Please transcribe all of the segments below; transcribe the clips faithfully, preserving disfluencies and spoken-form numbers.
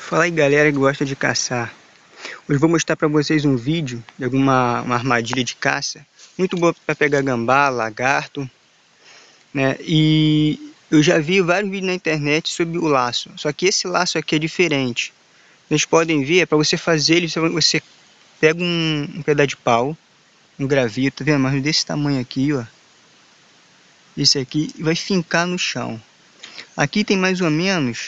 Fala aí galera que gosta de caçar. Hoje vou mostrar para vocês um vídeo de alguma uma armadilha de caça muito boa para pegar gambá, lagarto, né? E eu já vi vários vídeos na internet sobre o laço, só que esse laço aqui é diferente. Vocês podem ver, é para você fazer ele, você pega um, um pedaço de pau, um gravito, tá vendo? Mas desse tamanho aqui, ó. Esse aqui vai fincar no chão. Aqui tem mais ou menos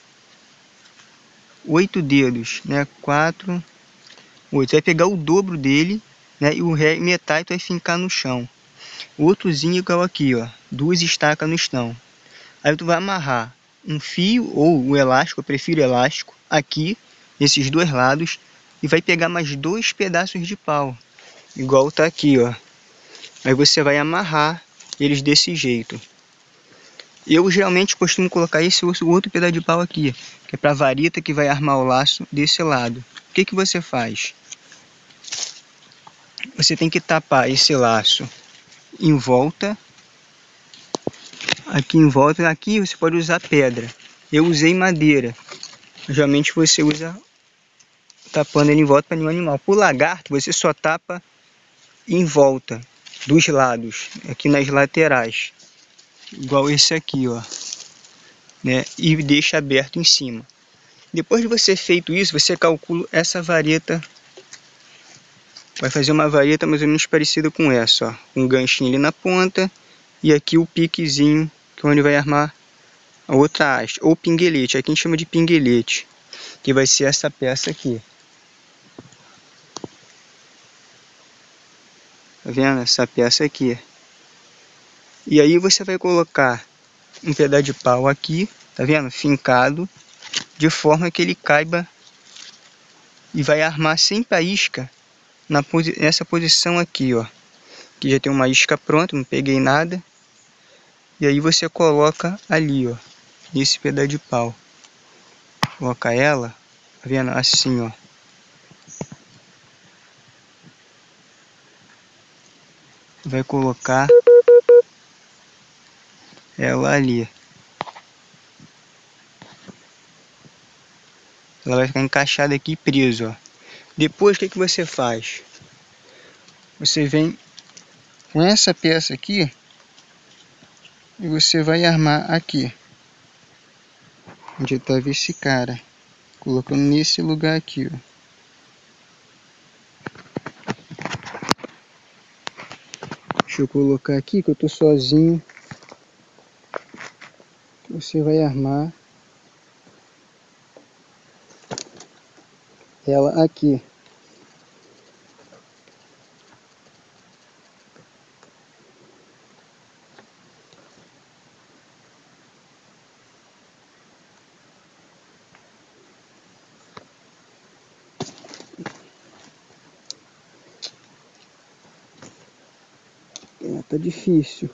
oito dedos, né? Quatro, oito. Você vai pegar o dobro dele, né? E o ré, metade vai fincar no chão. Outrozinho igual aqui, ó. Duas estacas no chão. Aí tu vai amarrar um fio ou o elástico, eu prefiro elástico, aqui, nesses dois lados. E vai pegar mais dois pedaços de pau. Igual tá aqui, ó. Aí você vai amarrar eles desse jeito. Eu geralmente costumo colocar esse outro pedaço de pau aqui, que é para a vareta que vai armar o laço desse lado. O que que você faz? Você tem que tapar esse laço em volta. Aqui em volta, aqui você pode usar pedra. Eu usei madeira. Geralmente você usa tapando ele em volta para nenhum animal. Por lagarto, você só tapa em volta dos lados, aqui nas laterais. Igual esse aqui, ó. Né? E deixa aberto em cima. Depois de você feito isso, você calcula essa vareta. Vai fazer uma vareta mais ou menos parecida com essa, ó. Um ganchinho ali na ponta. E aqui o piquezinho, que é onde vai armar a outra haste. Ou pinguelete, aqui a gente chama de pinguelete. Que vai ser essa peça aqui. Tá vendo? Essa peça aqui. E aí você vai colocar um pedaço de pau aqui, tá vendo? Fincado, de forma que ele caiba e vai armar sempre a isca na posi nessa posição aqui, ó. Aqui já tem uma isca pronta, não peguei nada. E aí você coloca ali, ó, nesse pedaço de pau. Coloca ela, tá vendo? Assim, ó. Vai colocar ela ali. Ela vai ficar encaixada aqui preso, ó. Depois o que que você faz? Você vem com essa peça aqui e você vai armar aqui. Onde estava esse cara. Colocando nesse lugar aqui, ó. Deixa eu colocar aqui que eu tô sozinho. Você vai armar ela aqui. É, tá difícil.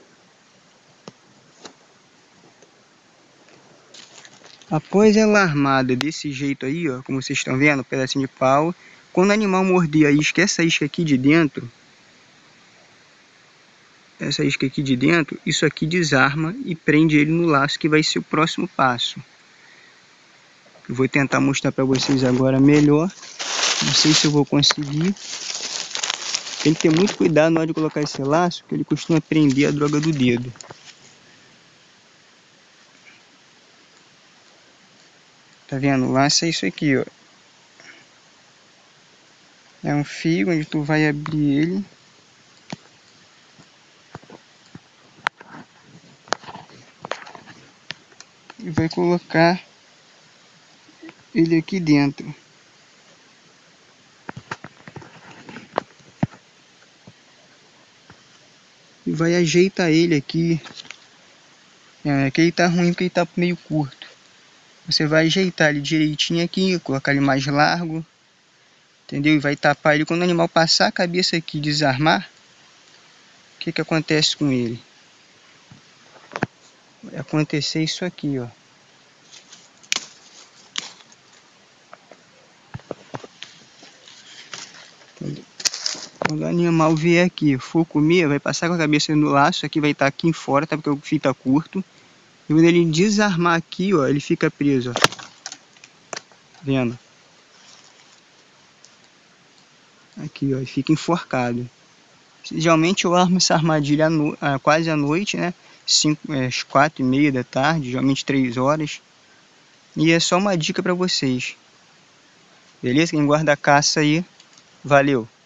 Após ela armada desse jeito aí, ó, como vocês estão vendo, um pedacinho de pau, quando o animal morder a isca, essa isca aqui de dentro, essa isca aqui de dentro, isso aqui desarma e prende ele no laço, que vai ser o próximo passo. Eu vou tentar mostrar para vocês agora melhor. Não sei se eu vou conseguir. Tem que ter muito cuidado na hora de colocar esse laço, porque ele costuma prender a droga do dedo. Tá vendo? O laço é isso aqui, ó. É um fio onde tu vai abrir ele. E vai colocar ele aqui dentro. E vai ajeitar ele aqui. É que ele tá ruim porque ele tá meio curto. Você vai ajeitar ele direitinho aqui, colocar ele mais largo. Entendeu? E vai tapar ele. Quando o animal passar a cabeça aqui e desarmar, o que que acontece com ele? Vai acontecer isso aqui, ó. Quando o animal vier aqui, for comer, vai passar com a cabeça no laço, aqui vai estar aqui fora, tá? Porque o fio tá curto. E quando ele desarmar aqui, ó, ele fica preso, ó. Vendo? Aqui, ó, e fica enforcado. Geralmente eu armo essa armadilha à no... ah, quase à noite, né? Cinco, é, às quatro e meia da tarde, geralmente três horas. E é só uma dica para vocês. Beleza? Quem guarda a caça aí, valeu!